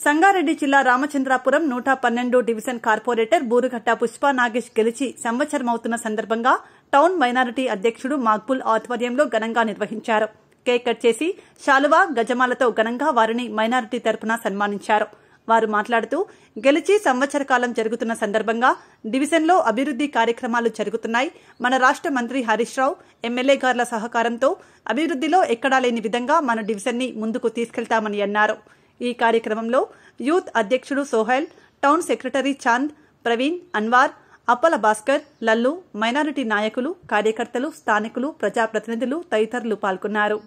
సంగారెడ్డి జిల్లా Ramachandrapuram 112 division corporator Burugatta Pushpa Nagesh గెలిచి సంవత్సరమవుతున్న సందర్భంగా టౌన్ మైనారిటీ అధ్యక్షుడు మక్బూల్ ఆధ్వర్యంలో ఘనంగా నిర్వహించారు. కేక్ కట్ చేసి శాలువా, గజమాలతో ఘనంగా వారిని మైనారిటీ తరపున సన్మానించారు. వారు మాట్లాడుతూ గెలిచి సంవత్సర కాలం జరుగుతున్న సందర్భంగా డివిజన్లో అభివృద్ది కార్యక్రమాలు జరుగుతున్నాయి. మన రాష్ట్ర మంత్రి హరీష్ రావు, ఎమ్మెల్యే గార్ల సహకారంతో అభివృద్దిలో ఎక్కడా లేని విధంగా మన డివిజన్ని ముందుకు తీసుకెళ్తామని అన్నారు. ఈ కార్యక్రమంలో యూత్ అధ్యక్షుడు Sohail, town secretary Chand, Praveen, Anwar, Appala Bhaskar, Lallu, minority నాయకులు, కార్యకర్తలు, స్థానికులు, ప్రజాప్రతినిధులు తదితరులు పాల్గొన్నారు.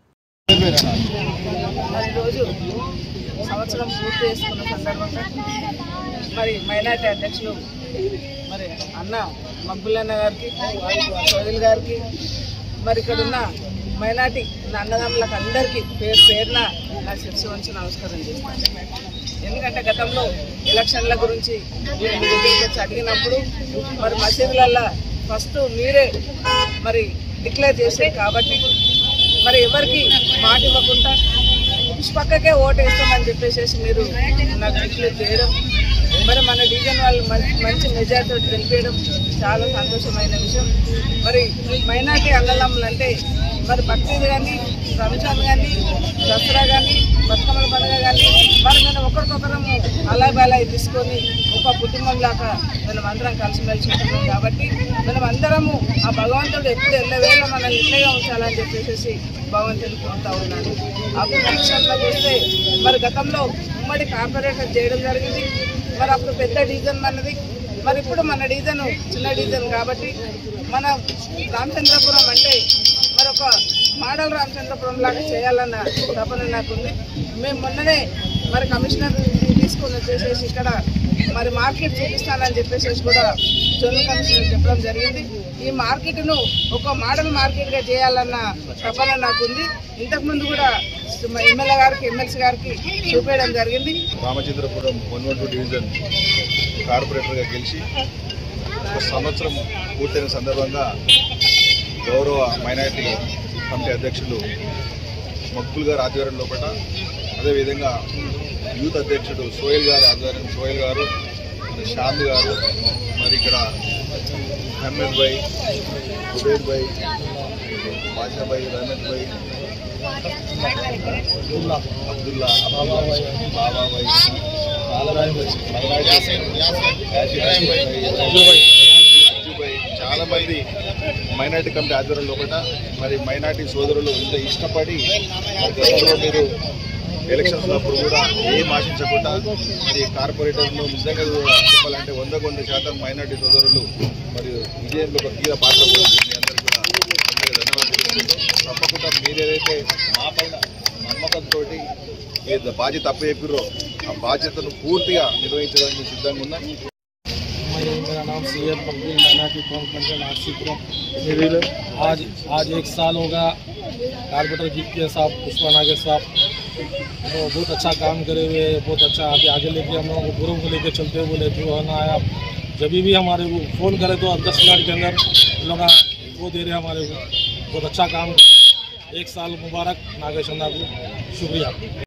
సంవత్సరం పూర్తి చేసుకున్న సందర్భంగా మరి మైనార్టీ అధ్యక్షులు మరి అన్న మక్బూల్ అన్న గారికి, సోహెల్ గారికి, మరి ఇక్కడ ఉన్న మైనార్టీ అన్నదమ్ములకు అందరికీ పేరు పేరున నా శిరస్సు వంచి నమస్కారం చేస్తాను. ఎందుకంటే గతంలో ఎలక్షన్ల గురించి మీ దగ్గరికి వచ్చి అడిగినప్పుడు మరి మసీదులల్లో ఫస్ట్ మీరే మరి డిక్లేర్ చేశారు కాబట్టి మరి ఎవరికి మాట ఇవ్వకుండా పక్కకే ఓటు వేస్తామని చెప్పేసి మీరు నాకు డిక్లేర్ చేయడం, మరి మన డివిజన్ వాళ్ళు మంచి మెజార్టీతో గెలిపేయడం చాలా సంతోషమైన విషయం. మరి మైనార్టీ అన్నదమ్ములు అంటే మరి బక్రీద్ కానీ, రంజాన్ కానీ, దసరా కానీ, బతుకమ్మల పండుగ కానీ మరి మనం ఒకరికొకరము అలాయి తీసుకొని ఒక కుటుంబం లాగా మనం అందరం కలిసిమెలిసి ఉంటున్నాం. కాబట్టి మనం అందరము ఆ భగవంతుడు ఎప్పుడు ఎల్లవేళ మనల్ని ఇట్లగా ఉంచాలని చెప్పేసి భగవంతుడిని కోరుతా ఉన్నాను. అభివృద్ధి విషయంలో చూస్తే మరి గతంలో ఉమ్మడి కార్పొరేటర్ చేయడం జరిగింది. మరి అప్పుడు పెద్ద డివిజన్ అన్నది, మరి ఇప్పుడు మన డివిజన్ చిన్న డివిజన్ కాబట్టి మన రామచంద్రపురం అంటే మరి ఒక మోడల్ రామచంద్రపురం లాగా చేయాలన్న తపన నాకుంది. మేము మొన్ననే మరి కమిషనర్ తీసుకొని వచ్చేసేసి ఇక్కడ మరి మార్కెట్ చూపిస్తానని చెప్పేసి కూడా జోనల్ కమిషనర్ చెప్పడం జరిగింది. ఈ మార్కెట్ను ఒక మోడల్ మార్కెట్గా చేయాలన్న తపన నాకుంది. ఇంతకుముందు కూడా ఎమ్మెల్యే గారికి, ఎమ్మెల్సీ గారికి చూపేయడం జరిగింది. రామచంద్రపురం 112 డివిజన్ కార్పొరేటర్గా గెలిచి ఒక సంవత్సరం పూర్తయిన సందర్భంగా గౌరవ మైనారిటీ కమిటీ అధ్యక్షులు మక్బూల్ గారి ఆధ్వర్యం లోపల, అదేవిధంగా యూత్ అధ్యక్షుడు సోహెల్ గారి ఆధ్వర్యం, సోహెల్ గారు, చాంద్ గారు, మరి ఇక్కడ అహ్మద్ భాయ్, ఉబేద్ భాయ్, బాషా భాయ్, రహమత్ భాయ్, అబ్దుల్లా, బాబా భాయ్, చాలా మంది మైనార్టీ కమిటీ ఆధ్వర్యం లోపల మరి మైనార్టీ సోదరులు ఇంత ఇష్టపడి గతంలో మీరు ఎలక్షన్స్ అప్పుడు కూడా ఏం ఆశించకుండా మరి కార్పొరేటర్లు నిజంగా చెప్పాలంటే 100% మైనార్టీ సోదరులు మరి విజయంలో ఒక కీలక పాత్ర పోతుంది. అందరికీ కూడా ధన్యవాదాలు. తప్పకుండా మీరేదైతే మా పైన నమ్మకంతో ఏ బాధ్యత అప్పచెప్పారో ఆ బాధ్యతను పూర్తిగా నిర్వహించడానికి సిద్ధంగా ఉన్నాం. मेरा नाम सैयद मकबूल మైనార్టీ कौन कंटेंट आरसीपुरम। आज 1 साल होगा कारपोरेटर जीत के साहब पुष्पा नागेश साहब तो बहुत अच्छा काम करे हुए, बहुत अच्छा आगे लेके हम लोगों को गुरु को लेके चलते हुए बोले जो है ना आया जब भी हमारे को फ़ोन करे तो 10 मिनट के अंदर लोग वो दे रहे हमारे को। बहुत अच्छा काम, 1 साल मुबारक नागेश अन्ना को, शुक्रिया।